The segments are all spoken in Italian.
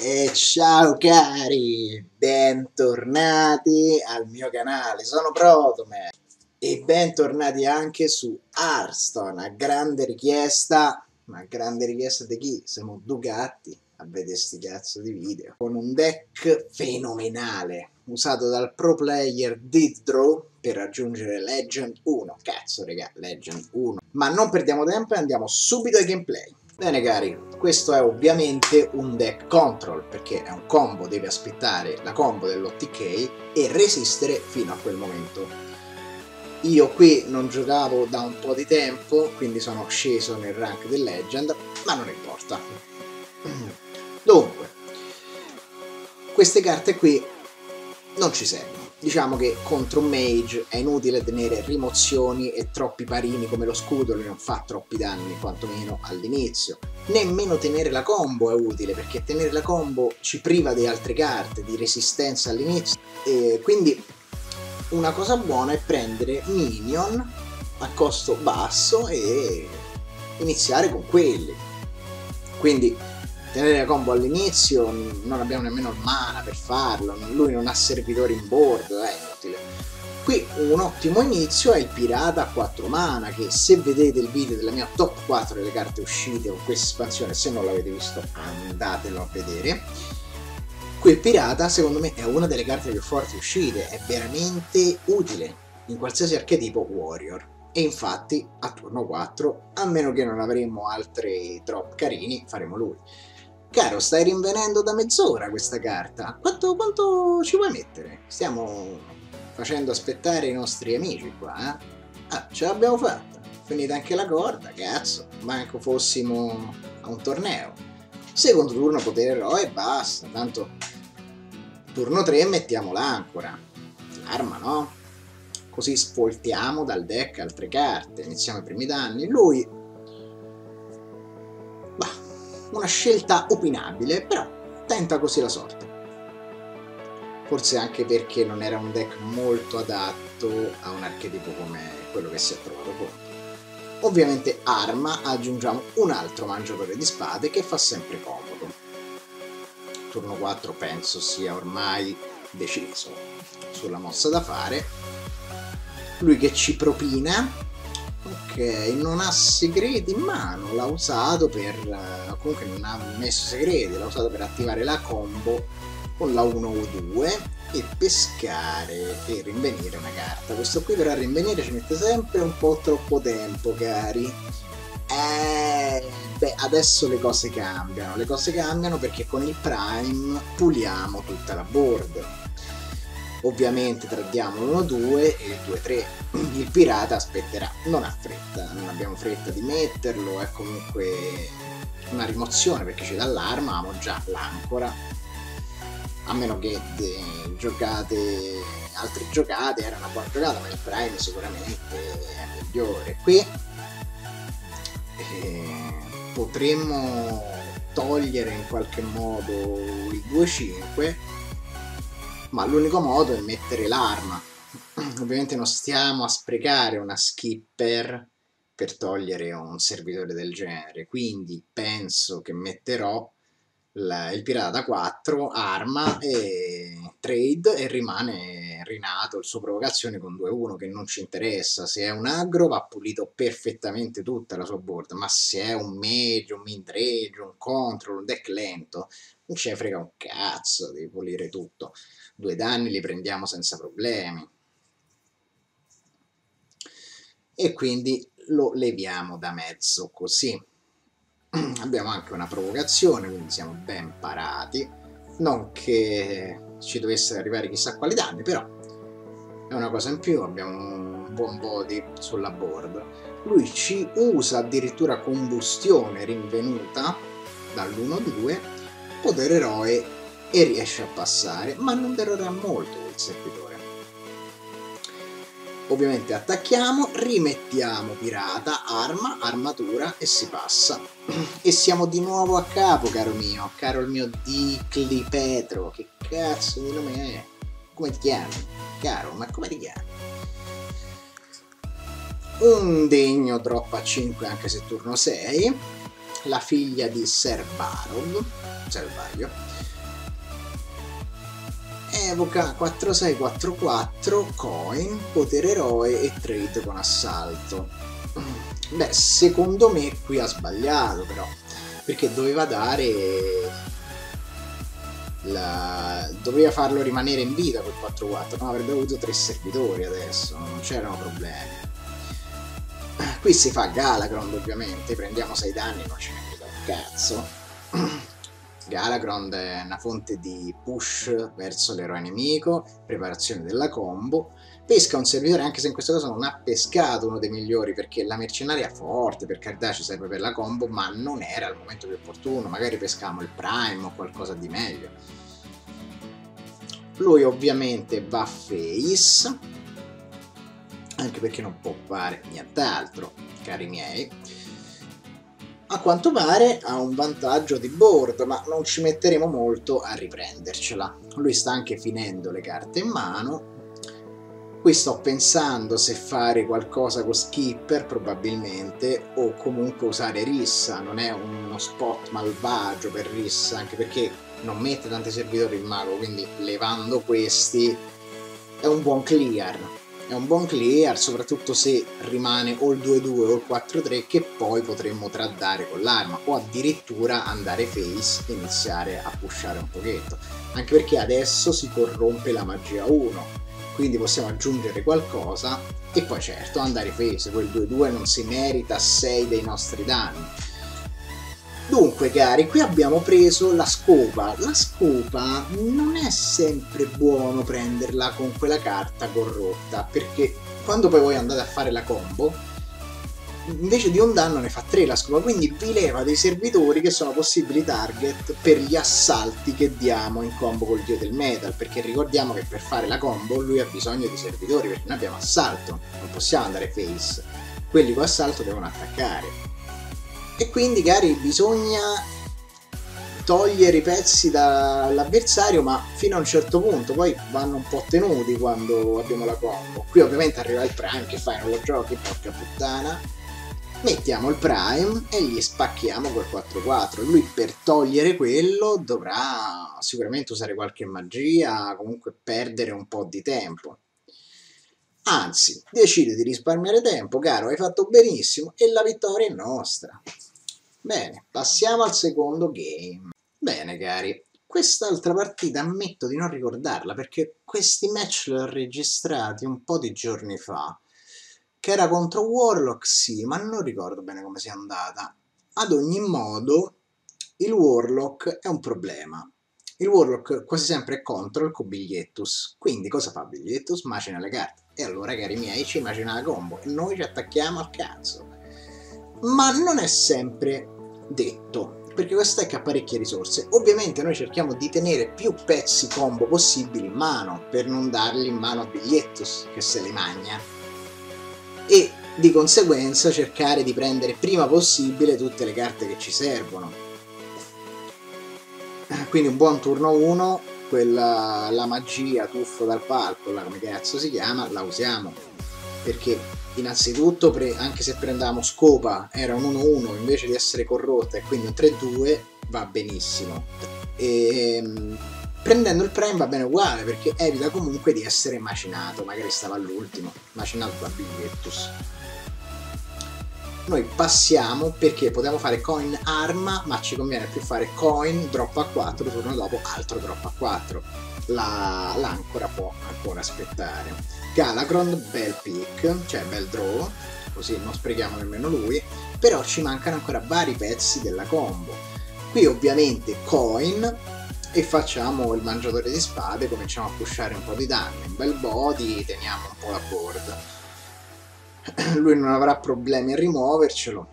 E ciao cari, bentornati al mio canale, sono Protoman e bentornati anche su Hearthstone, a grande richiesta, ma grande richiesta di chi? Siamo due gatti a vedere sti cazzo di video, con un deck fenomenale, usato dal pro player Deathdraw per raggiungere Legend 1, cazzo raga, Legend 1, ma non perdiamo tempo e andiamo subito ai gameplay. Bene cari, questo è ovviamente un deck control perché è un combo, deve aspettare la combo dell'OTK e resistere fino a quel momento. Io qui non giocavo da un po' di tempo, quindi sono sceso nel rank del Legend, ma non importa. Dunque, queste carte qui non ci servono. Diciamo che contro un mage è inutile tenere rimozioni e troppi parini come lo scudo, lui non fa troppi danni quantomeno all'inizio. Nemmeno tenere la combo è utile perché tenere la combo ci priva di altre carte, di resistenza all'inizio. E quindi una cosa buona è prendere minion a costo basso e iniziare con quelli. Quindi tenere la combo all'inizio, non abbiamo nemmeno il mana per farlo, lui non ha servitori in board, è inutile. Qui un ottimo inizio è il pirata a 4 mana, che se vedete il video della mia top 4 delle carte uscite con questa espansione, se non l'avete visto andatelo a vedere. Qui il pirata secondo me è una delle carte più forti uscite, è veramente utile in qualsiasi archetipo warrior. E infatti a turno 4, a meno che non avremo altri drop carini, faremo lui. Caro, stai rinvenendo da mezz'ora questa carta. Quanto ci vuoi mettere? Stiamo facendo aspettare i nostri amici qua, eh? Ah, ce l'abbiamo fatta. Finita anche la corda, cazzo. Manco fossimo a un torneo. Secondo turno potere eroe e basta. Tanto turno 3 mettiamo l'ancora. L'arma, no? Così sfoltiamo dal deck altre carte. Iniziamo i primi danni. Lui... una scelta opinabile, però tenta così la sorte. Forse anche perché non era un deck molto adatto a un archetipo come quello che si è trovato contro. Ovviamente arma, aggiungiamo un altro mangiatore di spade che fa sempre comodo. Turno 4 penso sia ormai deciso sulla mossa da fare. Lui che ci propina. Ok, non ha segreti in mano, l'ha usato per... comunque non ha messo segreti, l'ha usato per attivare la combo con la 1-2 e pescare e rinvenire una carta. Questo qui per rinvenire ci mette sempre un po' troppo tempo, cari. Beh, adesso le cose cambiano perché con il Prime puliamo tutta la board. Ovviamente tradiamo l'1-2 e il 2-3. Il pirata aspetterà, non ha fretta, non abbiamo fretta di metterlo, è comunque una rimozione perché ci dà l'arma, amo già l'ancora. A meno che giocate altre giocate, era una buona giocata, ma il Prime sicuramente è migliore. Qui potremmo togliere in qualche modo il 2-5, ma l'unico modo è mettere l'arma. Ovviamente non stiamo a sprecare una skipper per togliere un servitore del genere, quindi penso che metterò il pirata da 4, arma e trade, e rimane rinato il suo provocazione con 2-1 che non ci interessa. Se è un aggro va pulito perfettamente tutta la sua board, ma se è un mage, un midrange, un control, un deck lento, non ce ne frega un cazzo di pulire tutto. 2 danni li prendiamo senza problemi e quindi lo leviamo da mezzo così. Abbiamo anche una provocazione, quindi siamo ben parati, non che ci dovesse arrivare chissà quali danni, però è una cosa in più, abbiamo un buon body sulla board. Lui ci usa addirittura combustione rinvenuta dall'1-2, potere eroe, e riesce a passare, ma non terrorà molto il servitore. Ovviamente attacchiamo, rimettiamo pirata, arma, armatura e si passa. E siamo di nuovo a capo, caro il mio Dicli Petro. Che cazzo di nome è? Come ti chiami? Caro, ma come ti chiami? Un degno drop a 5 anche se turno 6. La figlia di Ser Barov, Selvaglio. evoca 4-6-4-4, coin, potere eroe e trade con assalto. Beh, secondo me qui ha sbagliato però, perché doveva dare doveva farlo rimanere in vita quel 4-4, no? Avrebbe avuto 3 servitori adesso, non c'erano problemi. Qui si fa Galacrond ovviamente, prendiamo 6 danni, non ce ne frega un cazzo. Galacrond è una fonte di push verso l'eroe nemico, preparazione della combo, pesca un servitore anche se in questo caso non ha pescato uno dei migliori perché la mercenaria forte per carità ci serve per la combo ma non era al momento più opportuno, magari pescavamo il prime o qualcosa di meglio. Lui ovviamente va face, anche perché non può fare nient'altro, cari miei. A quanto pare ha un vantaggio di board, ma non ci metteremo molto a riprendercela. Lui sta anche finendo le carte in mano. Qui sto pensando se fare qualcosa con Skipper probabilmente, o comunque usare Rissa. Non è uno spot malvagio per Rissa, anche perché non mette tanti servitori il mago, quindi levando questi è un buon clear. È un buon clear, soprattutto se rimane o il 2-2 o il 4-3 che poi potremmo traddare con l'arma o addirittura andare face e iniziare a pushare un pochetto, anche perché adesso si corrompe la magia 1, quindi possiamo aggiungere qualcosa e poi certo andare face, quel 2-2 non si merita 6 dei nostri danni. Dunque cari, qui abbiamo preso la scopa. La scopa non è sempre buono prenderla con quella carta corrotta, perché quando poi voi andate a fare la combo, invece di un danno ne fa 3 la scopa, quindi vi leva dei servitori che sono possibili target per gli assalti che diamo in combo col dio del metal, perché ricordiamo che per fare la combo lui ha bisogno di servitori, perché noi abbiamo assalto, non possiamo andare face, quelli con assalto devono attaccare. E quindi cari bisogna togliere i pezzi dall'avversario ma fino a un certo punto, poi vanno un po' tenuti quando abbiamo la combo. Qui ovviamente arriva il prime, che fai, non lo giochi, porca puttana. Mettiamo il prime e gli spacchiamo quel 4-4. Lui per togliere quello dovrà sicuramente usare qualche magia, comunque perdere un po' di tempo. Anzi, decide di risparmiare tempo, caro, hai fatto benissimo e la vittoria è nostra. Bene, passiamo al secondo game. Bene, cari, quest'altra partita ammetto di non ricordarla perché questi match li ho registrati un po' di giorni fa. Che era contro Warlock, sì, ma non ricordo bene come sia andata. Ad ogni modo, il Warlock è un problema. Il Warlock quasi sempre è contro il Cobigliettus. Quindi cosa fa Bigliettus? Macina le carte. E allora, cari miei, ci macina la combo e noi ci attacchiamo al cazzo. Ma non è sempre detto, perché questo deck ha parecchie risorse. Ovviamente noi cerchiamo di tenere più pezzi combo possibili in mano, per non darli in mano a Bigliettus, che se li magna. E di conseguenza cercare di prendere prima possibile tutte le carte che ci servono. Quindi un buon turno 1, la magia tuffo dal palco, come cazzo si chiama, la usiamo. Perché innanzitutto, anche se prendevamo scopa, era un 1-1 invece di essere corrotta e quindi un 3-2, va benissimo. E prendendo il prime va bene uguale, perché evita comunque di essere macinato, magari stava all'ultimo, macinato da Bigliettus. Noi passiamo perché potevamo fare coin arma, ma ci conviene più fare coin, drop a 4, turno dopo altro drop a 4. L'ancora può ancora aspettare. Galacrond, bel pick, cioè bel draw, così non sprechiamo nemmeno lui, però ci mancano ancora vari pezzi della combo. Qui ovviamente coin e facciamo il mangiatore di spade, cominciamo a pushare un po' di danni, un bel body, teniamo un po' la board. Lui non avrà problemi a rimuovercelo,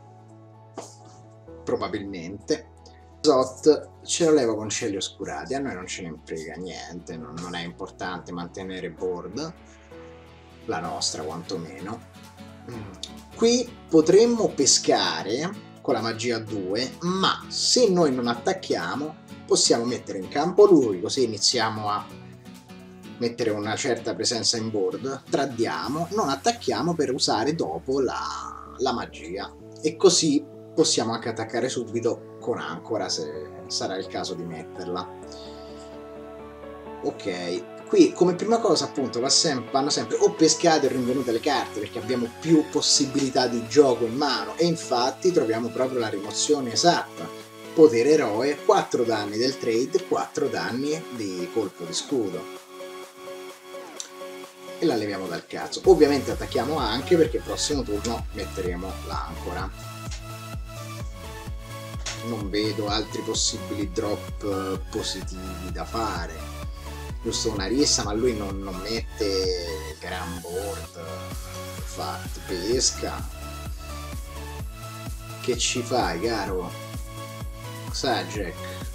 probabilmente. Zot ce lo levo con cieli oscurati, a noi non ce ne frega niente, non è importante mantenere board, la nostra quantomeno. Qui potremmo pescare con la magia 2, ma se noi non attacchiamo possiamo mettere in campo lui, così iniziamo a mettere una certa presenza in board, tradiamo, non attacchiamo per usare dopo la magia e così possiamo anche attaccare subito con ancora se sarà il caso di metterla. Ok, qui come prima cosa appunto vanno sempre o pescate o rinvenute le carte, perché abbiamo più possibilità di gioco in mano, e infatti troviamo proprio la rimozione esatta. Potere eroe, 4 danni del trade, 4 danni di colpo di scudo. E la leviamo dal cazzo. Ovviamente attacchiamo anche, perché il prossimo turno metteremo l'ancora. Non vedo altri possibili drop positivi da fare. Giusto una rissa, ma lui non mette gran board. Infatti pesca. Che ci fai, caro? Sajek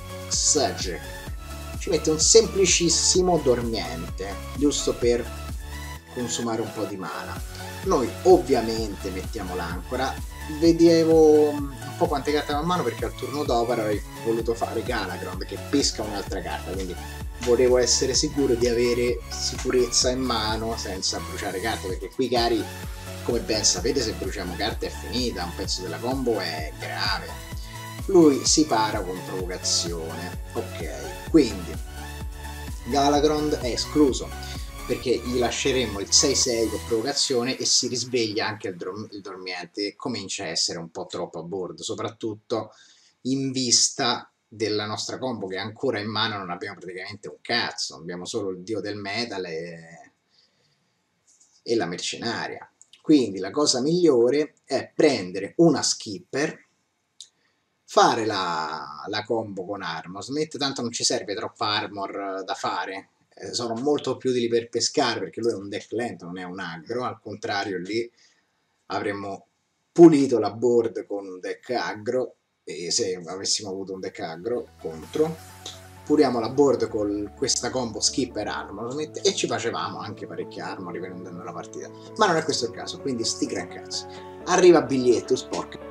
ci mette un semplicissimo dormiente, giusto per consumare un po' di mana. Noi ovviamente mettiamo l'ancora. Vedevo un po' quante carte avevo a mano, perché al turno dopo avrei voluto fare Galakrond che pesca un'altra carta, quindi volevo essere sicuro di avere sicurezza in mano senza bruciare carte, perché qui, cari, come ben sapete, se bruciamo carte è finita, un pezzo della combo è grave. Lui si para con provocazione. Ok, quindi Galakrond è escluso, perché gli lasceremo il 6-6 con provocazione e si risveglia anche il dormiente, e comincia a essere un po' troppo a board, soprattutto in vista della nostra combo, che ancora in mano non abbiamo praticamente un cazzo, abbiamo solo il dio del metal e la mercenaria. Quindi la cosa migliore è prendere una skipper, fare la combo con Armorsmith, tanto non ci serve troppa armor da fare, sono molto più utili per pescare, perché lui è un deck lento, non è un aggro. Al contrario, lì avremmo pulito la board con un deck aggro, e se avessimo avuto un deck aggro contro, puliamo la board con questa combo skipper Armorsmith e ci facevamo anche parecchia armor riprendendo la partita, ma non è questo il caso, quindi sti gran cazzi. Arriva Bigliettus, porca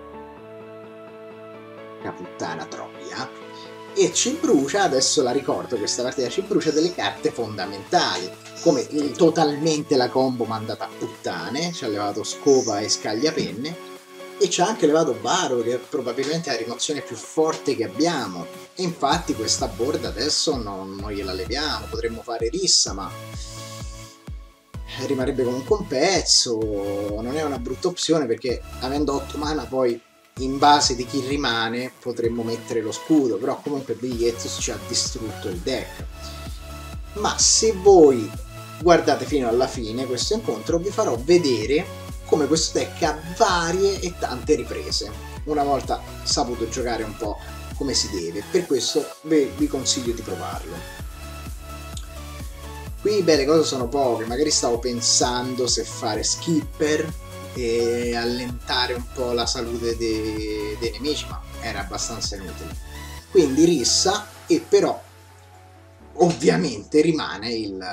puttana troia, e ci brucia, adesso la ricordo questa partita, ci brucia delle carte fondamentali, come totalmente la combo mandata a puttane. Ci ha levato Scopa e Scagliapenne, e ci ha anche levato Baro, che è probabilmente la rimozione più forte che abbiamo, e infatti questa board adesso non gliela leviamo. Potremmo fare rissa, ma rimarrebbe comunque un pezzo. Non è una brutta opzione, perché avendo 8 mana poi in base di chi rimane potremmo mettere lo scudo, però comunque Bigliettus ci ha distrutto il deck. Ma se voi guardate fino alla fine questo incontro, vi farò vedere come questo deck ha varie e tante riprese, una volta saputo giocare un po' come si deve. Per questo vi consiglio di provarlo. Qui beh, le cose sono poche, magari stavo pensando se fare skipper e allentare un po' la salute dei nemici, ma era abbastanza inutile. Quindi rissa, e però ovviamente rimane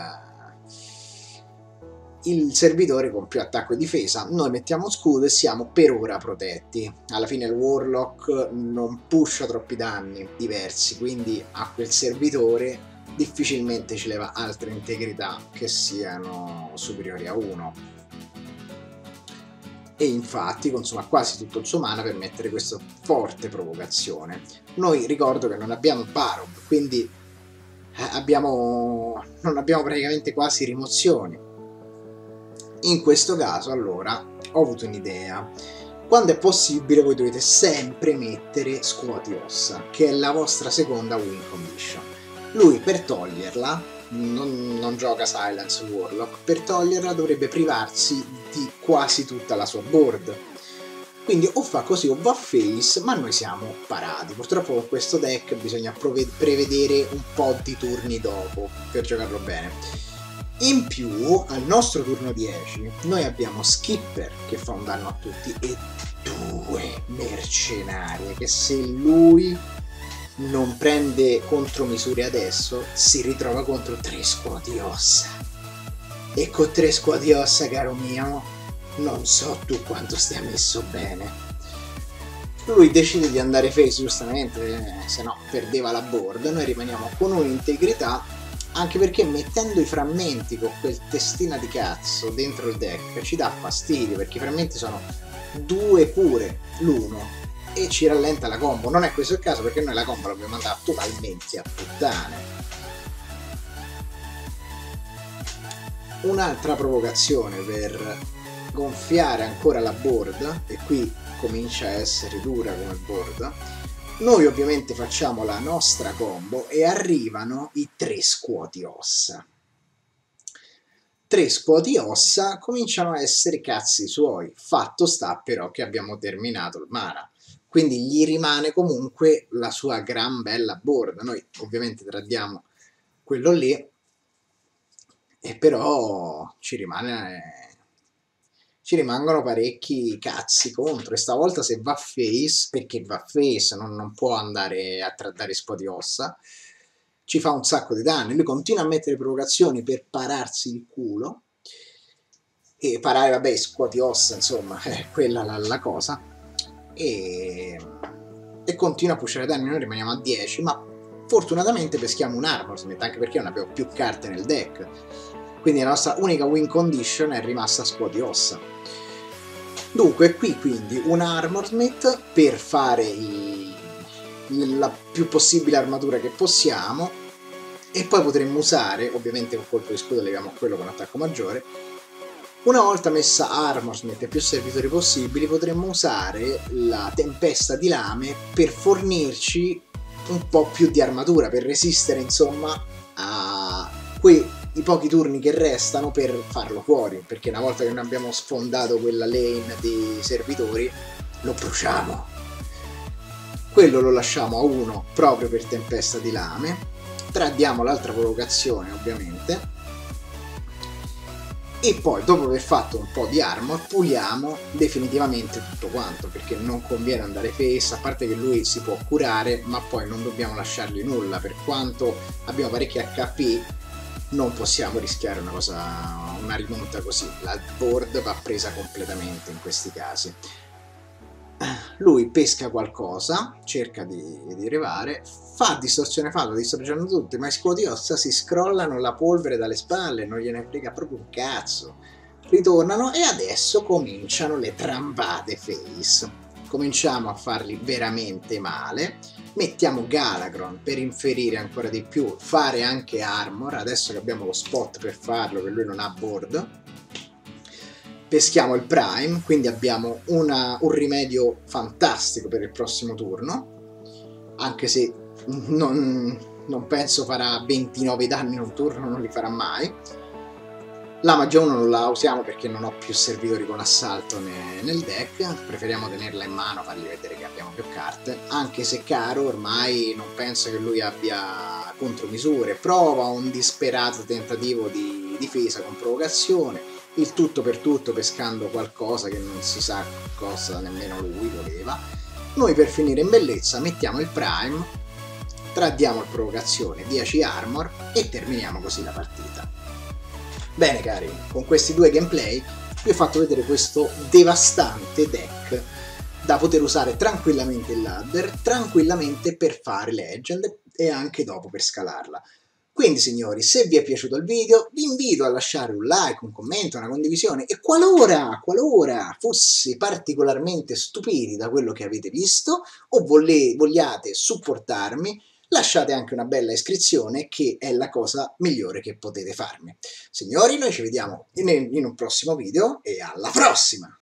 il servitore con più attacco e difesa. Noi mettiamo scudo e siamo per ora protetti. Alla fine il Warlock non pusha troppi danni diversi, quindi a quel servitore difficilmente ci leva altre integrità che siano superiori a 1. E infatti consuma quasi tutto il suo mana per mettere questa forte provocazione. Noi ricordo che non abbiamo Barob, quindi non abbiamo praticamente quasi rimozioni. In questo caso allora ho avuto un'idea. Quando è possibile voi dovete sempre mettere Scuoti Ossa, che è la vostra seconda win condition. Lui per toglierla non gioca Silence Warlock, per toglierla dovrebbe privarsi di quasi tutta la sua board, quindi o fa così o va face, ma noi siamo parati. Purtroppo con questo deck bisogna prevedere un po' di turni dopo per giocarlo bene. In più al nostro turno 10 noi abbiamo Skipper che fa un danno a tutti e 2 mercenarie che, se lui non prende contromisure adesso, si ritrova contro 3 Scuoti Ossa, e con 3 Scuoti Ossa, caro mio, non so tu quanto stia messo bene. Lui decide di andare face, giustamente, se no perdeva la board. Noi rimaniamo con un'integrità, anche perché mettendo i frammenti con quel testina di cazzo dentro il deck ci dà fastidio, perché i frammenti sono 2 cure l'uno e ci rallenta la combo. Non è questo il caso, perché noi la combo l'abbiamo mandata totalmente a puttane. un'altra provocazione per gonfiare ancora la board, e qui comincia a essere dura come board. Noi ovviamente facciamo la nostra combo e arrivano i 3 scuoti ossa. 3 scuoti ossa cominciano a essere cazzi suoi, fatto sta però che abbiamo terminato il mana, quindi gli rimane comunque la sua gran bella board. Noi ovviamente tradiamo quello lì, e però ci rimangono parecchi cazzi contro, e stavolta se va face, perché va face, non può andare a trattare scuoti ossa, ci fa un sacco di danni. Lui continua a mettere provocazioni per pararsi il culo, e parare, vabbè, scuoti ossa, insomma, è quella la cosa, e continua a pushare danni. Noi rimaniamo a 10, ma fortunatamente peschiamo un Armor Smith, anche perché non abbiamo più carte nel deck, quindi la nostra unica win condition è rimasta scuoti ossa. Dunque qui quindi un Armor Smith per fare la più possibile armatura che possiamo, e poi potremmo usare, ovviamente con colpo di scudo leviamo quello con attacco maggiore. Una volta messa Armor Smith e più servitori possibili, potremmo usare la Tempesta di Lame per fornirci un po' più di armatura, per resistere insomma a i pochi turni che restano per farlo fuori, perché una volta che noi abbiamo sfondato quella lane di servitori lo bruciamo. Quello lo lasciamo a 1 proprio per Tempesta di Lame, tradiamo l'altra provocazione ovviamente, e poi dopo aver fatto un po' di armor puliamo definitivamente tutto quanto, perché non conviene andare face, a parte che lui si può curare, ma poi non dobbiamo lasciargli nulla. Per quanto abbiamo parecchi HP non possiamo rischiare una rimonta così, la board va presa completamente in questi casi. Lui pesca qualcosa, cerca di arrivare, fa distorsione fallo, distruggendo tutti, ma i scuoti ossa si scrollano la polvere dalle spalle, non gliene frega proprio un cazzo. Ritornano e adesso cominciano le trambate face. Cominciamo a farli veramente male, mettiamo Galagron per inferire ancora di più, fare anche armor, adesso che abbiamo lo spot per farlo, che lui non ha board. Peschiamo il Prime, quindi abbiamo un rimedio fantastico per il prossimo turno, anche se non penso farà 29 danni in un turno, non li farà mai. La magia 1 non la usiamo perché non ho più servitori con assalto nel deck, preferiamo tenerla in mano, fargli vedere che abbiamo più carte, anche se Caro ormai non penso che lui abbia contromisure, prova un disperato tentativo di difesa con provocazione, il tutto per tutto pescando qualcosa che non si sa cosa nemmeno lui voleva. Noi per finire in bellezza mettiamo il Prime, tradiamo il provocazione, 10 armor e terminiamo così la partita. Bene cari, con questi 2 gameplay vi ho fatto vedere questo devastante deck da poter usare tranquillamente il ladder, tranquillamente per fare Legend e anche dopo per scalarla. Quindi signori, se vi è piaciuto il video vi invito a lasciare un like, un commento, una condivisione, e qualora fossi particolarmente stupiti da quello che avete visto o vogliate supportarmi, lasciate anche una bella iscrizione, che è la cosa migliore che potete farmi. Signori, noi ci vediamo in un prossimo video e alla prossima!